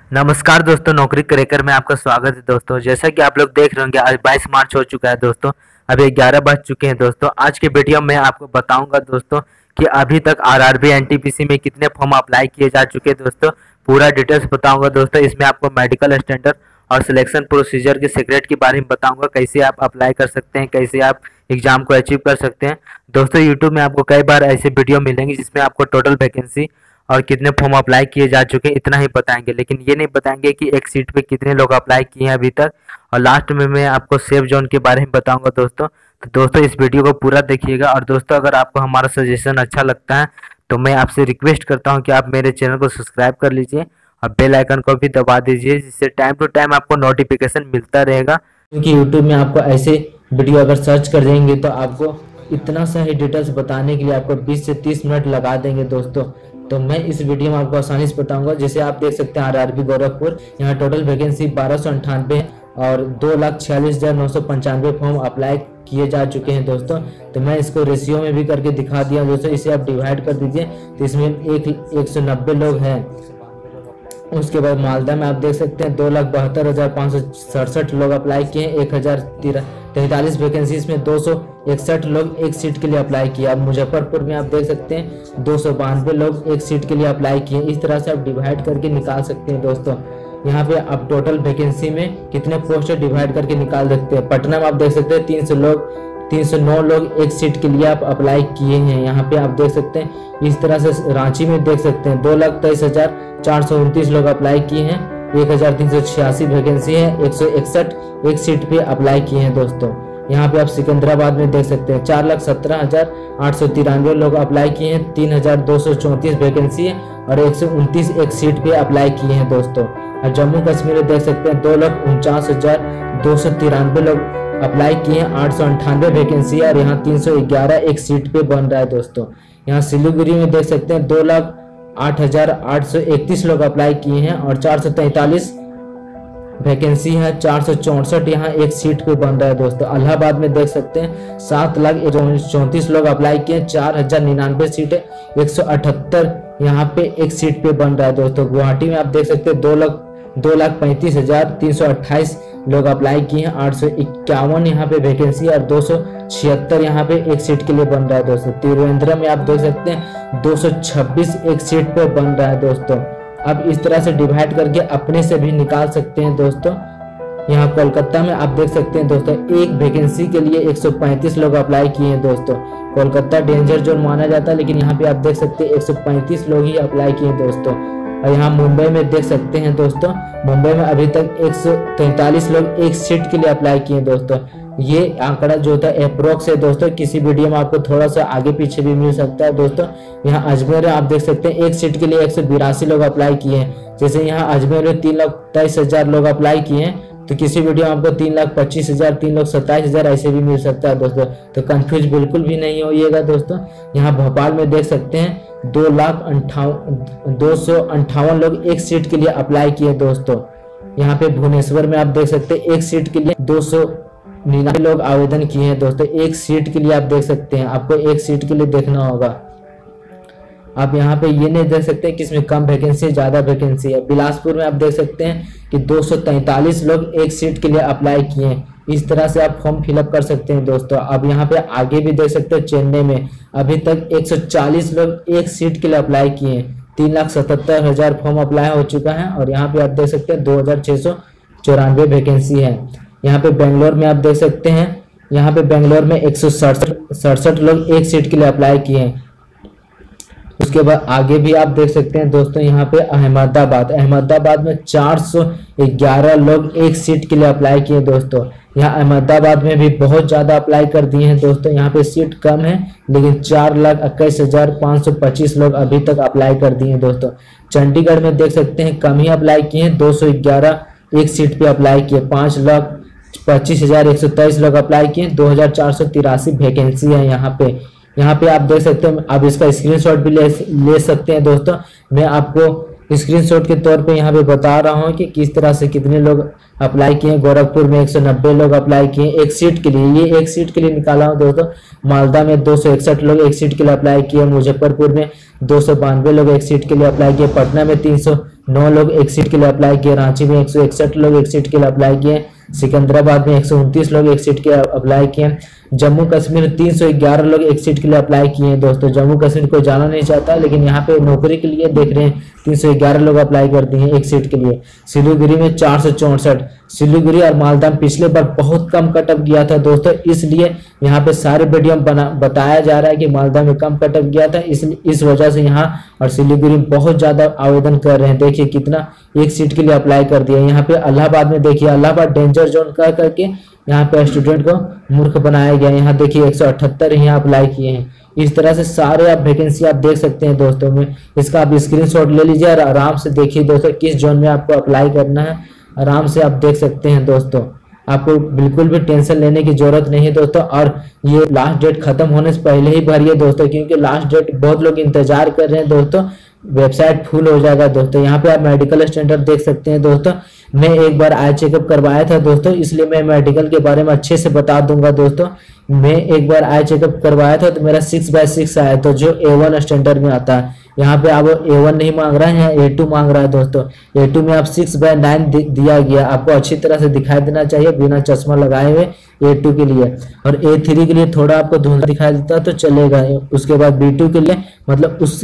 नमस्कार दोस्तों, नौकरी क्रैकर में आपका स्वागत है दोस्तों। जैसा कि आप लोग देख रहे होंगे, आज 22 मार्च हो चुका है दोस्तों। अभी 11 बज चुके हैं दोस्तों। आज के वीडियो में आपको बताऊंगा दोस्तों कि अभी तक आरआरबी एनटीपीसी में कितने फॉर्म अप्लाई किए जा चुके हैं दोस्तों। पूरा डिटेल्स बताऊंगा दोस्तों। इसमें आपको मेडिकल स्टैंडर्ड और सिलेक्शन प्रोसीजर के सीक्रेट के बारे में बताऊंगा, कैसे आप अप्लाई कर सकते हैं, कैसे आप एग्जाम को अचीव कर सकते हैं दोस्तों। यूट्यूब में आपको कई बार ऐसे वीडियो मिलेंगे जिसमें आपको टोटल वैकेंसी और कितने फॉर्म अप्लाई किए जा चुके हैं इतना ही बताएंगे, लेकिन ये नहीं बताएंगे कि एक सीट पे कितने लोग अप्लाई किए हैं अभी तक। और लास्ट में मैं आपको सेफ जोन के बारे में बताऊंगा दोस्तों। तो दोस्तों इस वीडियो को पूरा देखिएगा। और दोस्तों अगर आपको हमारा सजेशन अच्छा लगता है तो मैं आपसे रिक्वेस्ट करता हूँ कि आप मेरे चैनल को सब्सक्राइब कर लीजिए और बेल आइकन को भी दबा दीजिए, जिससे टाइम टू टाइम आपको नोटिफिकेशन मिलता रहेगा। क्योंकि यूट्यूब में आपको ऐसे वीडियो अगर सर्च कर देंगे तो आपको इतना सा ही डिटेल्स बताने के लिए आपको 20 से 30 मिनट लगा देंगे दोस्तों। तो मैं इस वीडियो में आपको आसानी से बताऊंगा। जैसे आप देख सकते हैं आरआरबी गोरखपुर, यहाँ टोटल वैकेंसी 1298 और 2,46,995 फॉर्म अप्लाई किए जा चुके हैं दोस्तों। तो मैं इसको रेशियो में भी करके दिखा दिया दोस्तों। इसे आप डिवाइड कर दीजिए तो इसमें 190 लोग हैं। उसके बाद मालदा में आप देख सकते हैं 2,72,567 लोग अप्लाई किए, 1,043 वैकेंसी में 261 लोग एक सीट के लिए अप्लाई किए। अब मुजफ्फरपुर में आप देख सकते हैं 292 लोग एक सीट के लिए अप्लाई किए। इस तरह से आप डिवाइड करके निकाल सकते हैं दोस्तों। यहाँ पे आप टोटल वैकेंसी में कितने पोस्ट डिवाइड करके निकाल सकते हैं। पटना में आप देख सकते हैं 309 लोग एक सीट के लिए आप अप्लाई किए हैं। यहाँ पे आप देख सकते हैं इस तरह से। रांची में देख सकते हैं 2,23,429 लोग अप्लाई किए हैं, 1,386 वैकेंसी है, 161 एक सीट पे अप्लाई किए हैं दोस्तों। यहाँ पे आप सिकंदराबाद में देख सकते हैं 4,17,893 लोग अप्लाई किए हैं, 3,234 वैकेंसी है और 129 एक सीट पे अप्लाई किए हैं दोस्तों। और जम्मू कश्मीर में देख सकते हैं 2,49,293 लोग अप्लाई किए हैं, 898 वैकेंसी है और यहाँ 311 एक सीट पे बन रहा है दोस्तों। यहाँ सिलीगुड़ी में देख सकते हैं 2,08,831 लोग अप्लाई किए हैं और 443 वैकेंसी है, 464 यहाँ एक सीट पे बन रहा है दोस्तों। इलाहाबाद में देख सकते हैं 7,34 लोग अप्लाई किए, 4,099 सीट है, 178 यहाँ पे एक सीट पे बन रहा है दोस्तों। गुवाहाटी में आप देख सकते हैं 2,35,328 लोग अप्लाई किए हैं, 851 यहाँ पे वैकेंसी और 276 यहाँ पे एक सीट के लिए बन रहा है दोस्तों। तिरुवनंतपुरम में आप देख सकते हैं 226 एक सीट पे बन रहा है दोस्तों। अब इस तरह से डिवाइड करके अपने से भी निकाल सकते हैं दोस्तों। यहाँ कोलकाता में आप देख सकते हैं दोस्तों एक वैकेंसी के लिए 135 लोग अप्लाई किए हैं दोस्तों। कोलकाता डेंजर जोन माना जाता है, लेकिन यहाँ पे आप देख सकते हैं 135 लोग ही अप्लाई किए हैं दोस्तों। और यहाँ मुंबई में देख सकते हैं दोस्तों, मुंबई में अभी तक 143 लोग एक सीट के लिए अप्लाई किए हैं दोस्तों। ये आंकड़ा जो था अप्रोक्स है दोस्तों, किसी वीडियो में आपको थोड़ा सा आगे पीछे भी मिल सकता है दोस्तों। यहाँ अजमेर में आप देख सकते हैं एक सीट के लिए 182 लोग अप्लाई किए हैं। जैसे यहाँ अजमेर में 3,23,000 लोग अप्लाई किए हैं, तो किसी वीडियो में आपको 3,25,000, 3,27,000 ऐसे भी मिल सकता है दोस्तों। तो कंफ्यूज बिल्कुल भी नहीं होइएगा दोस्तों। यहाँ भोपाल में देख सकते हैं 2,58,258 लोग एक सीट के लिए अप्लाई किए दोस्तों। यहाँ पे भुवनेश्वर में आप देख सकते हैं एक सीट के लिए 299 लोग आवेदन किए हैं दोस्तों। एक सीट के लिए आप देख सकते हैं, आपको एक सीट के लिए देखना होगा। आप यहाँ पे ये नहीं देख सकते कि इसमें कम वैकेंसी है ज्यादा वैकेंसी है। बिलासपुर में आप देख सकते हैं कि 243 लोग एक सीट के लिए अप्लाई किए हैं। इस तरह से आप फॉर्म फिलअप कर सकते हैं दोस्तों। अब यहाँ पे आगे भी देख सकते हैं चेन्नई में अभी तक 140 लोग एक सीट के लिए अप्लाई किए हैं, 3,77,000 फॉर्म अप्लाई हो चुका है और यहाँ पे आप देख सकते हैं 2,694 वैकेंसी है। यहाँ पे बेंगलोर में आप देख सकते हैं, यहाँ पे बेंगलोर में 167 लोग एक सीट के लिए अप्लाई किए हैं। उसके बाद आगे भी आप देख सकते हैं दोस्तों, यहाँ पे अहमदाबाद में 411 लोग एक सीट के लिए अप्लाई किए दोस्तों। यहाँ अहमदाबाद में भी बहुत ज्यादा अप्लाई कर दिए हैं दोस्तों। यहाँ पे सीट कम है, लेकिन 4,21,525 लोग अभी तक अप्लाई कर दिए हैं दोस्तों। चंडीगढ़ में देख सकते हैं कम ही अप्लाई किए हैं, 211 एक सीट पे अप्लाई किए, 5,25,123 लोग अप्लाई किए, 2,483 वैकेंसी है यहाँ पे आप देख सकते हैं। आप इसका स्क्रीनशॉट भी ले सकते हैं दोस्तों। मैं आपको स्क्रीनशॉट के तौर पे यहाँ पे बता रहा हूँ कि किस तरह से कितने लोग अप्लाई किए। गोरखपुर में 190 लोग अप्लाई किए एक सीट के लिए, ये एक सीट के लिए निकाला हूँ दोस्तों। मालदा में 261 लोग एक सीट के लिए अप्लाई किए, मुजफ्फरपुर में 292 लोग एक सीट के लिए अप्लाई किए, पटना में 9 लोग एक सीट के लिए अप्लाई किए, रांची में 161 लोग एक सीट के लिए अप्लाई किए, सिकंदराबाद में 129 लोग एक सीट के लिए अप्लाई किए, जम्मू कश्मीर 311 लोग एक सीट के लिए अप्लाई किए हैं दोस्तों। जम्मू कश्मीर कोई जाना नहीं चाहता, लेकिन यहाँ पे नौकरी के लिए देख रहे हैं 311 लोग अप्लाई कर दिए हैं एक सीट के लिए। सिलीगुड़ी में 464, सिलीगुड़ी और मालदा में पिछले बार बहुत कम कटअप गया था दोस्तों, इसलिए यहाँ पे सारे वीडियो में बताया जा रहा है कि मालदा में कम कटअप गया था, इस वजह से यहाँ और सिलीगुड़ी में बहुत ज्यादा आवेदन कर रहे हैं। देखिए कितना एक सीट के लिए अप्लाई कर दिया। यहाँ पे इलाहाबाद में देखिए, इलाहाबाद डेंजर जोन कर करके यहाँ पे स्टूडेंट को मूर्ख बनाया गया। यहाँ देखिए 178 यहाँ अप्लाई किए हैं। इस तरह से सारे आप वैकेंसी आप देख सकते हैं दोस्तों में। इसका आप स्क्रीनशॉट ले लीजिए और आराम से देखिए दोस्तों किस जोन में आपको अप्लाई करना है, आराम से आप देख सकते हैं दोस्तों। आपको बिल्कुल भी टेंशन लेने की जरूरत नहीं है दोस्तों। और ये लास्ट डेट खत्म होने से पहले ही भरिए दोस्तों, क्योंकि लास्ट डेट बहुत लोग इंतजार कर रहे हैं दोस्तों, वेबसाइट फुल हो जाएगा दोस्तों। यहाँ पे आप मेडिकल स्टैंडर्ड देख सकते हैं दोस्तों। मैं एक बार आई चेकअप करवाया था दोस्तों, इसलिए मैं मेडिकल के बारे में अच्छे से बता दूंगा दोस्तों। मैं एक बार आई चेकअप करवाया था तो मेरा 6/6 आया, तो जो A1 स्टैंडर्ड में आता है। यहाँ पे अब A1 नहीं मांग रहा है, यहाँ A2 मांग रहा है दोस्तों। A2 में आप 6/9 दिया गया, आपको अच्छी तरह से दिखाई देना चाहिए बिना चश्मा लगाए हुए A2 के लिए। और A3 के लिए थोड़ा आपको धुंधला दिखाई देता तो चलेगा। उसके बाद B2 के लिए मतलब उस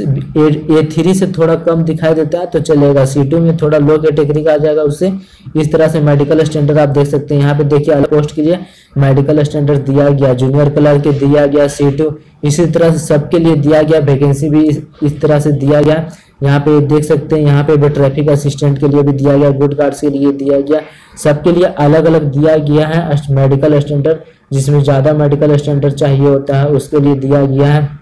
A3 से थोड़ा कम दिखाई देता है तो चलेगा। C2 में थोड़ा लो कैटेगरी का आ जाएगा उससे। इस तरह से मेडिकल स्टैंडर्ड आप देख सकते हैं। यहाँ पे देखिए अलग पोस्ट के लिए मेडिकल स्टैंडर्ड दिया गया, जूनियर क्लर्क के दिया गया C2, इसी तरह से सबके लिए दिया गया। वैकेंसी भी इस तरह से दिया गया। यहाँ पे देख सकते हैं, यहाँ पे भी ट्रैफिक असिस्टेंट के लिए भी दिया गया, गुड गार्ड्स के लिए दिया गया, सबके लिए अलग अलग दिया गया है मेडिकल स्टैंडर्ड। जिसमें ज़्यादा मेडिकल स्टैंडर्ड चाहिए होता है उसके लिए दिया गया है।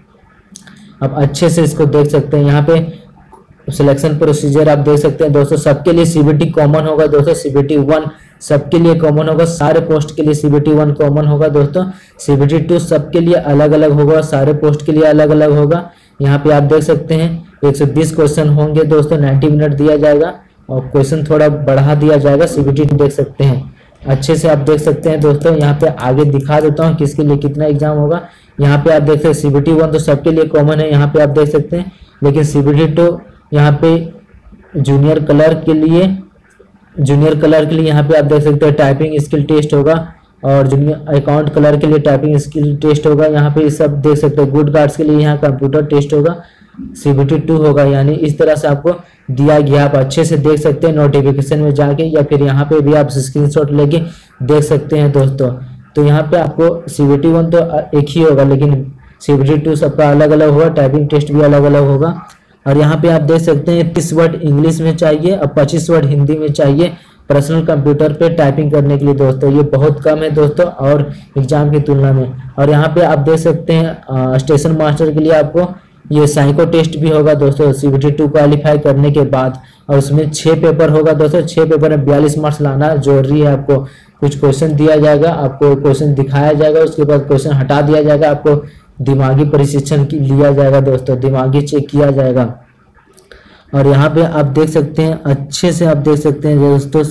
अब अच्छे से इसको देख सकते हैं। यहाँ पे सिलेक्शन प्रोसीजर आप देख सकते हैं दोस्तों। सबके लिए CBT कॉमन होगा दोस्तों, CBT 1 सबके लिए कॉमन होगा, सारे पोस्ट के लिए CBT 1 कॉमन होगा दोस्तों। CBT 2 सबके लिए अलग अलग होगा, सारे पोस्ट के लिए अलग अलग होगा। यहाँ पे आप देख सकते हैं 120 क्वेश्चन होंगे दोस्तों, 90 मिनट दिया जाएगा और क्वेश्चन थोड़ा बढ़ा दिया जाएगा। CBT देख सकते हैं, अच्छे से आप देख सकते हैं दोस्तों। यहाँ पे आगे दिखा देता हूँ किसके लिए कितना एग्जाम होगा। यहाँ पे आप देख सकते हैं CBT 1 तो सबके लिए कॉमन है, यहाँ पे आप देख सकते हैं। लेकिन CBT 2 यहाँ पे जूनियर क्लर्क के लिए यहाँ पे आप देख सकते हैं टाइपिंग स्किल टेस्ट होगा, और जूनियर अकाउंट क्लर्क के लिए टाइपिंग स्किल टेस्ट होगा। यहाँ पे सब देख सकते हैं। गुड गार्ड्स के लिए यहाँ कंप्यूटर टेस्ट होगा, CBT 2 होगा। यानी इस तरह से आपको दिया गया, आप अच्छे से देख सकते हैं नोटिफिकेशन में जाके, या फिर यहाँ पे भी आप स्क्रीनशॉट लेके देख सकते हैं दोस्तों। तो यहाँ पे आपको CBT 1 तो एक ही होगा, लेकिन CBT 2 सबका अलग अलग होगा, टाइपिंग टेस्ट भी अलग अलग होगा। और यहाँ पे आप देख सकते हैं 30 वर्ड इंग्लिश में चाहिए और 25 वर्ड हिंदी में चाहिए पर्सनल कंप्यूटर पे टाइपिंग करने के लिए दोस्तों। ये बहुत कम है दोस्तों और एग्जाम की तुलना में। और यहाँ पे आप देख सकते हैं स्टेशन मास्टर के लिए आपको ये साइको टेस्ट भी होगा दोस्तों, CBT 2 क्वालिफाई करने के बाद। और उसमें 6 पेपर होगा दोस्तों, 6 पेपर में 42 मार्क्स लाना जरूरी है। आपको कुछ क्वेश्चन दिया जाएगा, आपको क्वेश्चन दिखाया जाएगा, उसके बाद क्वेश्चन हटा दिया जाएगा, आपको दिमागी प्रशिक्षण लिया जाएगा दोस्तों, दिमागी चेक किया जाएगा। और यहाँ पे आप देख सकते हैं, अच्छे से आप देख सकते हैं दोस्तों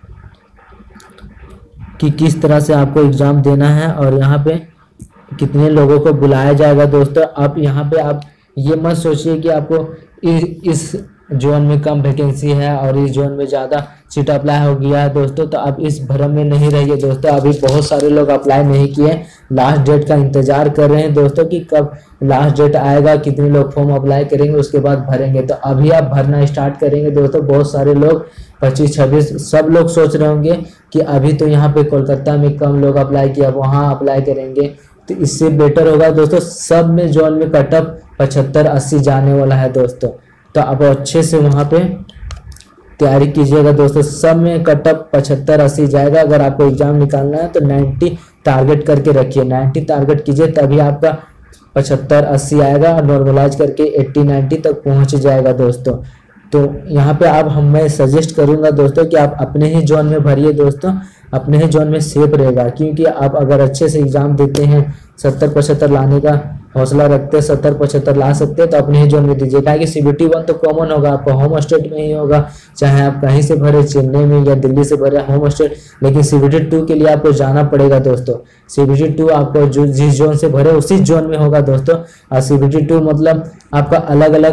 कि किस तरह से आपको एग्जाम देना है और यहाँ पे कितने लोगों को बुलाया जाएगा दोस्तों। आप यहाँ पे आप ये मत सोचिए कि आपको इस जोन में कम वैकेंसी है और इस जोन में ज़्यादा सीट अप्लाई हो गया है दोस्तों, तो आप इस भ्रम में नहीं रहिए दोस्तों। अभी बहुत सारे लोग अप्लाई नहीं किए, लास्ट डेट का इंतजार कर रहे हैं दोस्तों कि कब लास्ट डेट आएगा, कितने लोग फॉर्म अप्लाई करेंगे, उसके बाद भरेंगे। तो अभी आप भरना स्टार्ट करेंगे दोस्तों। बहुत सारे लोग 25-26 सब लोग सोच रहे होंगे कि अभी तो यहाँ पे कोलकाता में कम लोग अप्लाई किया, वहाँ अप्लाई करेंगे। तो इससे बेटर होगा दोस्तों, सब में जोन में कटअप 75-80 जाने वाला है दोस्तों। तो आप अच्छे से वहाँ पे तैयारी कीजिएगा दोस्तों। सब में कटअप 75-80 जाएगा। अगर आपको एग्जाम निकालना है तो 90 टारगेट करके रखिए, 90 टारगेट कीजिए, तभी आपका 75-80 आएगा और नॉर्मलाइज करके 80-90 तक पहुँच जाएगा दोस्तों। तो यहाँ पे आप मैं सजेस्ट करूँगा दोस्तों कि आप अपने ही जोन में भरिए दोस्तों, अपने ही जोन में सेफ रहेगा। क्योंकि आप अगर अच्छे से एग्जाम देते हैं, 70-75 लाने का हौसला रखते हैं, 70-75 ला सकते हैं, तो अपने ही जोन में दीजिए। क्या कि CBT 1 तो कॉमन होगा, आपका होम स्टेट में ही होगा, चाहे आप कहीं से भरे, चेन्नई में या दिल्ली से भरे होम स्टेट। लेकिन CBT 2 के लिए आपको जाना पड़ेगा दोस्तों। CBT 2 आपको जिस जोन से भरे उसी जोन में होगा दोस्तों। और CBT 2 मतलब आपका अलग अलग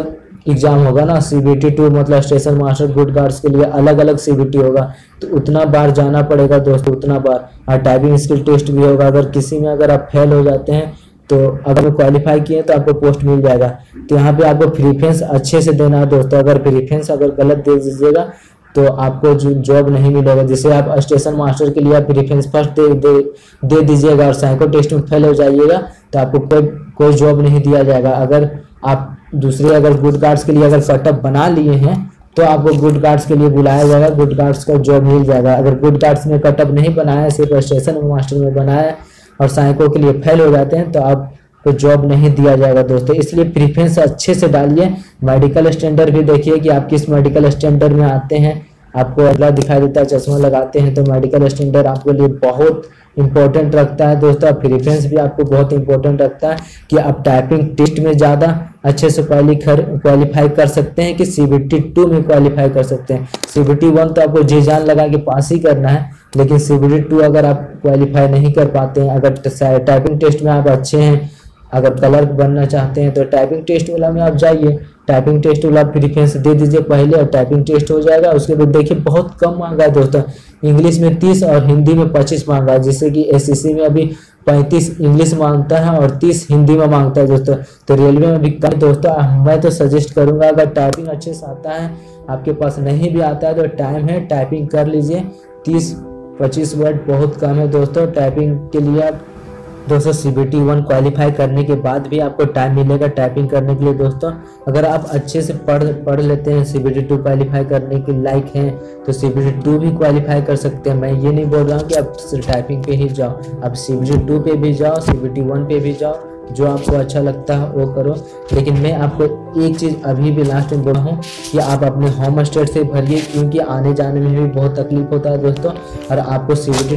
एग्जाम होगा ना, CBT 2 मतलब स्टेशन मास्टर गुड गार्ड्स के लिए अलग अलग CBT होगा, तो उतना बार जाना पड़ेगा दोस्तों, उतना बार। और टाइपिंग स्किल टेस्ट भी होगा, अगर किसी में अगर आप फेल हो जाते हैं तो अगर क्वालिफाई किए तो आपको पोस्ट मिल जाएगा। तो यहाँ पे आपको प्रीफरेंस अच्छे से देना है दोस्तों, अगर प्रीफरेंस अगर गलत दे दीजिएगा तो आपको जॉब नहीं मिलेगा। जैसे आप स्टेशन मास्टर के लिए आप प्रीफरेंस फर्स्ट दे दीजिएगा और साइको टेस्ट में फेल हो जाइएगा तो आपको कोई जॉब नहीं दिया जाएगा। अगर आप दूसरे अगर गुड गार्ड्स के लिए अगर कटअप बना लिए हैं तो आपको गुड गार्ड्स के लिए बुलाया जाएगा, गुड गार्ड्स का जॉब मिल जाएगा। अगर गुड गार्ड्स में कटअप नहीं बनाया, सिर्फ स्टेशन मास्टर में बनाया और साइको के लिए फेल हो जाते हैं तो आपको जॉब नहीं दिया जाएगा दोस्तों। इसलिए प्रीफरेंस अच्छे से डालिए। मेडिकल स्टैंडर्ड भी देखिए कि आप किस मेडिकल स्टैंडर्ड में आते हैं। आपको अगला दिखाई देता है चश्मा लगाते हैं तो मेडिकल स्टैंडर्ड आपके लिए बहुत इंपॉर्टेंट रखता है दोस्तों। प्रीफरेंस भी आपको बहुत इंपॉर्टेंट रखता है कि आप टाइपिंग टेस्ट में ज़्यादा अच्छे से क्वालिफाई कर सकते हैं कि CBT 2 में क्वालिफाई कर सकते हैं। CBT 1 तो आपको जी जान लगा के पास ही करना है, लेकिन CBT 2 अगर आप क्वालिफाई नहीं कर पाते हैं, अगर टाइपिंग टेस्ट में आप अच्छे हैं, अगर क्लर्क बनना चाहते हैं तो टाइपिंग टेस्ट वाला में आप जाइए, टाइपिंग टेस्ट वाला प्रीफरेंस दे दीजिए पहले और टाइपिंग टेस्ट हो जाएगा। उसके बाद देखिए बहुत कम मांगा है दोस्तों, इंग्लिश में 30 और हिंदी में 25 मांगा है, जिससे कि SSC में अभी 35 इंग्लिश मांगता है और 30 हिंदी में मांगता है दोस्तों। तो रेलवे में भी कम दोस्तों। मैं तो सजेस्ट करूंगा अगर टाइपिंग अच्छे से आता है, आपके पास नहीं भी आता है तो टाइम है, टाइपिंग कर लीजिए। 30-25 वर्ड बहुत कम है दोस्तों टाइपिंग के लिए। आप दोस्तों CBT 1 क्वालिफाई करने के बाद भी आपको टाइम मिलेगा टाइपिंग करने के लिए दोस्तों। अगर आप अच्छे से पढ़ लेते हैं, CBT 2 क्वालिफाई करने के लायक हैं तो CBT 2 भी क्वालिफाई कर सकते हैं। मैं ये नहीं बोल रहा हूँ कि आप टाइपिंग पे ही जाओ, आप CBT 2 पे भी जाओ, CBT 1 पे भी जाओ, जो आपको अच्छा लगता है वो करो। लेकिन मैं आपको एक चीज़ अभी भी लास्ट में बोल रहा हूँ कि आप अपने होम स्टेट से भरिए, क्योंकि आने जाने में भी बहुत तकलीफ होता है दोस्तों। और आपको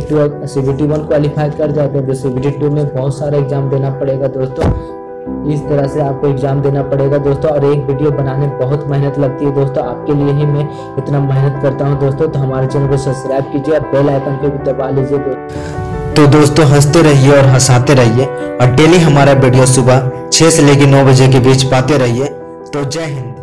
CBT 1 क्वालिफाई कर जाते हैं तो CBT 2 में बहुत सारा एग्जाम देना पड़ेगा दोस्तों। इस तरह से आपको एग्जाम देना पड़ेगा दोस्तों। और एक वीडियो बनाने में बहुत मेहनत लगती है दोस्तों, आपके लिए ही मैं इतना मेहनत करता हूँ दोस्तों। तो हमारे चैनल को सब्सक्राइब कीजिए और बेल आइकन पे भी दबा लीजिए तो दोस्तों हंसते रहिए और हंसाते रहिए और डेली हमारा वीडियो सुबह 6 से लेकर 9 बजे के बीच पाते रहिए। तो जय हिंद।